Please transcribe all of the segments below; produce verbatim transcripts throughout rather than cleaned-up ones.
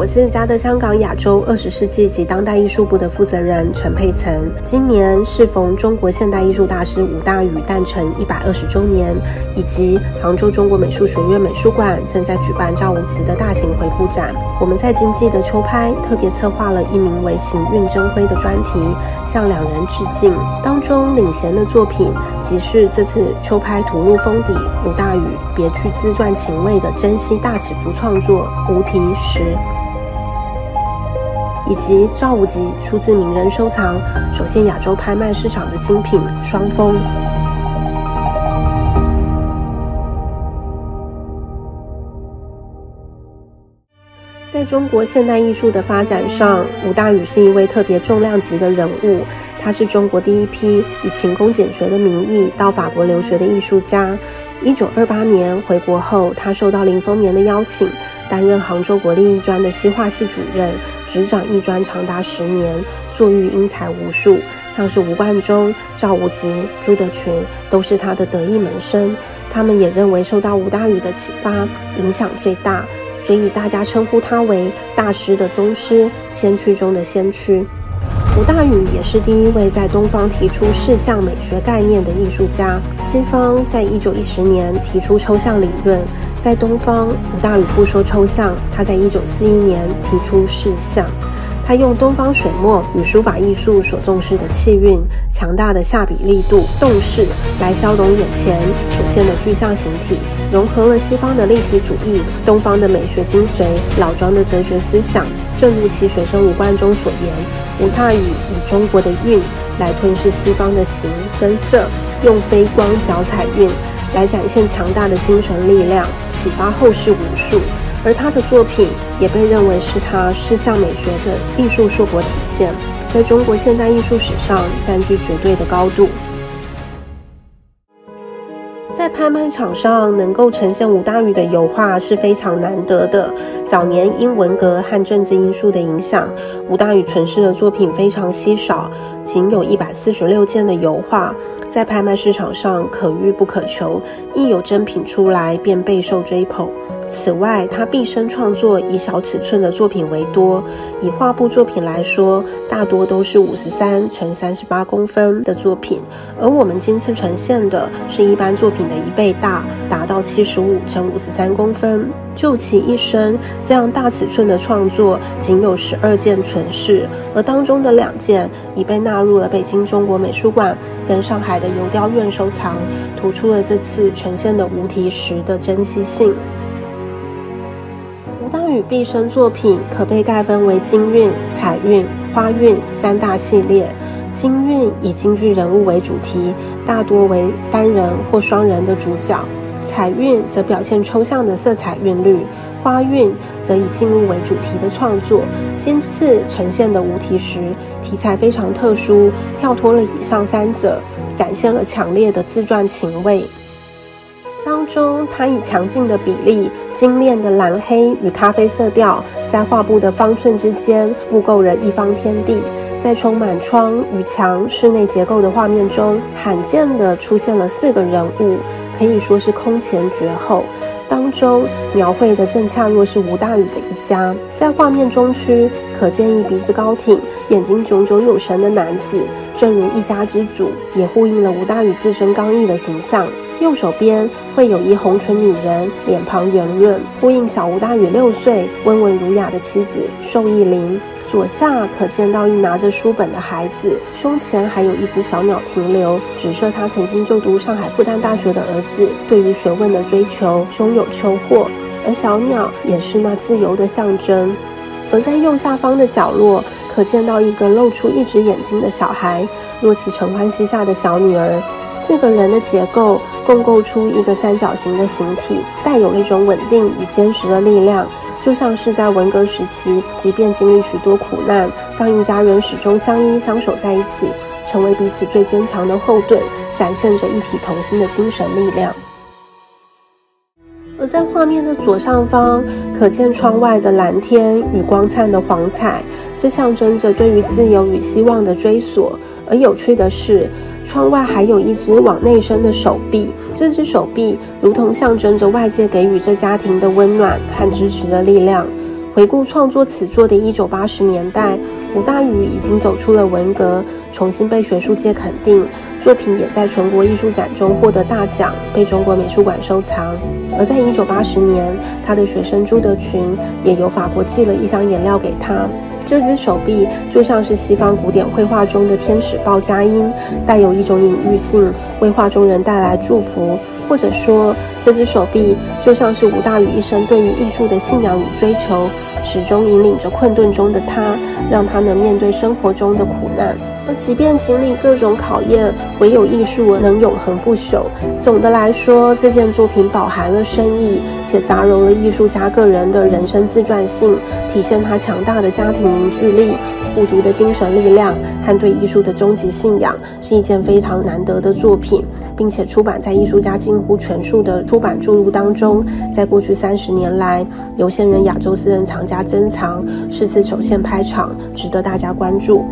我是嘉德香港亚洲二十世纪及当代艺术部的负责人陈佩岑。今年适逢中国现代艺术大师吴大羽诞辰一百二十周年，以及杭州中国美术学院美术馆正在举办赵无极的大型回顾展。我们在今季的秋拍特别策划了一名为行运争辉的专题，向两人致敬。当中领衔的作品即是这次秋拍图录封底吴大羽别具自传情味的珍稀大尺幅创作无题石，以及赵无极出自名人收藏，首现亚洲拍卖市场的精品双峰。在中国现代艺术的发展上，吴大羽是一位特别重量级的人物。他是中国第一批以勤工俭学的名义到法国留学的艺术家。一九二八年回国后，他受到林风眠的邀请，担任杭州国立艺专的西画系主任，执掌艺专长达十年，作育英才无数，像是吴冠中、赵无极、朱德群都是他的得意门生。他们也认为受到吴大羽的启发，影响最大，所以大家称呼他为大师的宗师，先驱中的先驱。吴大羽也是第一位在东方提出视像美学概念的艺术家。西方在一九一零年提出抽象理论，在东方吴大羽不说抽象，他在一九四一年提出视像。他用东方水墨与书法艺术所重视的气韵、强大的下笔力度、动势来消融眼前所见的具象形体，融合了西方的立体主义、东方的美学精髓、老庄的哲学思想。正如其学生吴冠中所言，吴大羽以中国的韵来吞噬西方的形跟色，用飞光脚彩韵来展现强大的精神力量，启发后世无数。而他的作品也被认为是他视像美学的艺术硕果体现，在中国现代艺术史上占据绝对的高度。在拍卖场上能够呈现吴大羽的油画是非常难得的。早年因文革和政治因素的影响，吴大羽存世的作品非常稀少，仅有一百四十六件的油画，在拍卖市场上可遇不可求，一有真品出来便备受追捧。此外，他毕生创作以小尺寸的作品为多，以画布作品来说，大多都是五十三乘三十八公分的作品，而我们今次呈现的是一般作品的一倍大，达到七十五乘五十三公分。就其一生，这样大尺寸的创作仅有十二件存世，而当中的两件已被纳入了北京中国美术馆跟上海的游雕院收藏，突出了这次呈现的无题石的珍稀性。吴大羽毕生作品可被概分为京韵、彩韵、花韵三大系列。京韵以京剧人物为主题，大多为单人或双人的主角；彩韵则表现抽象的色彩韵律；花韵则以静物为主题的创作。今次呈现的无题石题材非常特殊，跳脱了以上三者，展现了强烈的自传情味。当中，他以强劲的比例、精炼的蓝黑与咖啡色调，在画布的方寸之间布构了一方天地。在充满窗与墙室内结构的画面中，罕见地出现了四个人物，可以说是空前绝后。当中描绘的正恰若是吴大羽的一家。在画面中区可见一鼻子高挺、眼睛炯炯有神的男子，正如一家之主，也呼应了吴大羽自身刚毅的形象。右手边会有一红唇女人，脸庞圆润，呼应小吴大羽六岁温文儒雅的妻子寿意玲。左下可见到一拿着书本的孩子，胸前还有一只小鸟停留，指涉他曾经就读上海复旦大学的儿子对于学问的追求胸有秋获，而小鸟也是那自由的象征。而在右下方的角落，可见到一个露出一只眼睛的小孩，若其承欢膝下的小女儿。四个人的结构共构出一个三角形的形体，带有一种稳定与坚实的力量，就像是在文革时期，即便经历许多苦难，当一家人始终相依相守在一起，成为彼此最坚强的后盾，展现着一体同心的精神力量。而在画面的左上方，可见窗外的蓝天与光灿的黄彩，这象征着对于自由与希望的追索。而有趣的是，窗外还有一只往内伸的手臂，这只手臂如同象征着外界给予这家庭的温暖和支持的力量。 回顾创作此作的一九八十年代，吴大羽已经走出了文革，重新被学术界肯定，作品也在全国艺术展中获得大奖，被中国美术馆收藏。而在一九八十年，他的学生朱德群也由法国寄了一箱颜料给他。这只手臂就像是西方古典绘画中的天使报佳音，带有一种隐喻性，为画中人带来祝福。或者说，这只手臂就像是吴大羽一生对于艺术的信仰与追求，始终引领着困顿中的他，让他能面对生活中的苦难。而即便经历各种考验，唯有艺术能永恒不朽。总的来说，这件作品饱含了深意，且杂糅了艺术家个人的人生自传性，体现他强大的家庭凝聚力、富足的精神力量和对艺术的终极信仰，是一件非常难得的作品，并且出版在艺术家近乎全数的出版著录当中。在过去三十年来，由现任亚洲私人藏家珍藏，是次首现拍场，值得大家关注。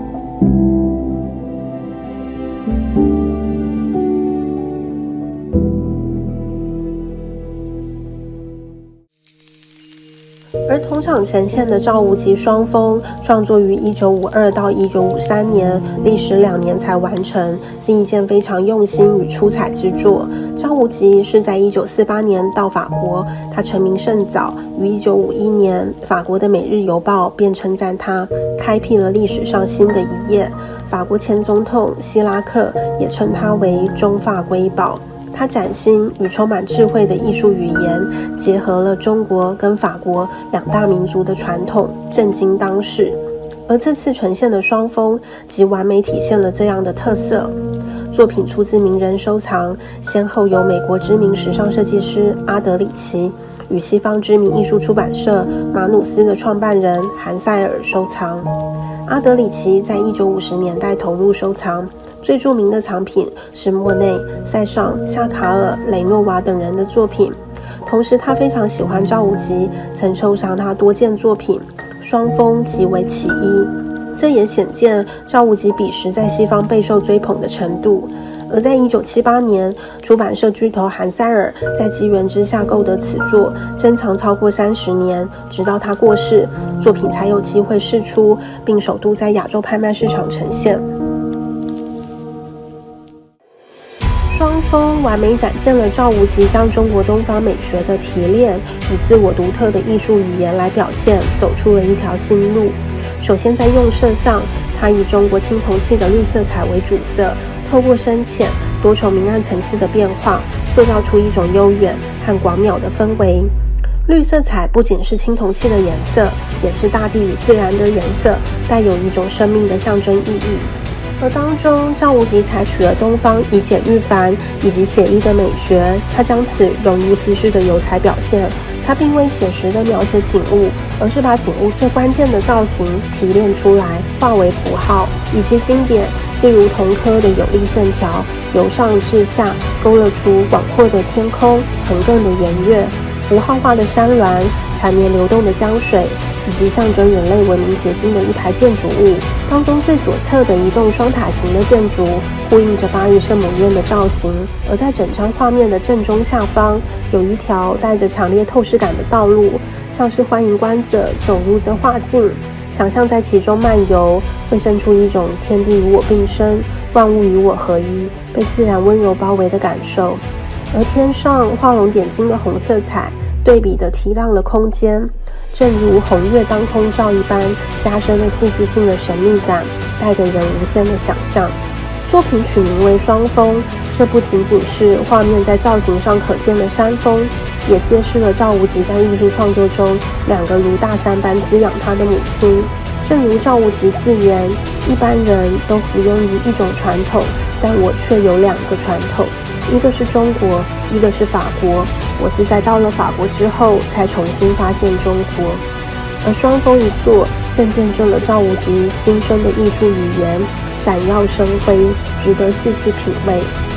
而同场呈现的赵无极双峰创作于一九五二到一九五三年，历时两年才完成，是一件非常用心与出彩之作。赵无极是在一九四八年到法国，他成名甚早，于一九五一年，法国的《每日邮报》便称赞他开辟了历史上新的一页。法国前总统希拉克也称他为中法瑰宝。他崭新与充满智慧的艺术语言，结合了中国跟法国两大民族的传统，震惊当世。而这次呈现的双峰，即完美体现了这样的特色。作品出自名人收藏，先后由美国知名时尚设计师阿德里奇与西方知名艺术出版社马努斯的创办人韩塞尔收藏。阿德里奇在一九五十年代投入收藏，最著名的藏品是莫内、塞尚、夏卡尔、雷诺瓦等人的作品。同时，他非常喜欢赵无极，曾收藏他多件作品，双峰即为其一。这也显见赵无极彼时在西方备受追捧的程度。而在一九七八年，出版社巨头韩塞尔在机缘之下购得此作，珍藏超过三十年，直到他过世，作品才有机会释出，并首度在亚洲拍卖市场呈现。双峰完美展现了赵无极将中国东方美学的提炼，以自我独特的艺术语言来表现，走出了一条新路。首先在用色上，他以中国青铜器的绿色彩为主色，透过深浅、多重明暗层次的变化，塑造出一种悠远和广袤的氛围。绿色彩不仅是青铜器的颜色，也是大地与自然的颜色，带有一种生命的象征意义。而当中，赵无极采取了东方以简驭繁以及写意的美学，他将此融入西式的油彩表现。他并未写实的描写景物，而是把景物最关键的造型提炼出来，化为符号。以其经典是如同刻的有力线条，由上至下勾勒出广阔的天空、横亘的圆月、符号化的山峦、缠绵流动的江水，以及象征人类文明结晶的一排建筑物。当中最左侧的一栋双塔型的建筑，呼应着巴黎圣母院的造型。而在整张画面的正中下方，有一条带着强烈透视感的道路，像是欢迎观者走入这画境，想象在其中漫游，会生出一种天地与我并生，万物与我合一，被自然温柔包围的感受。而天上画龙点睛的红色彩，对比的提亮了空间，正如红月当空照一般，加深了戏剧性的神秘感，带给人无限的想象。作品取名为双峰，这不仅仅是画面在造型上可见的山峰，也揭示了赵无极在艺术创作中两个如大山般滋养他的母亲。正如赵无极自言，一般人都服庸于一种传统，但我却有两个传统，一个是中国，一个是法国。我是在到了法国之后才重新发现中国。而双峰一作，正见证了赵无极新生的艺术语言，闪耀生辉，值得细细品味。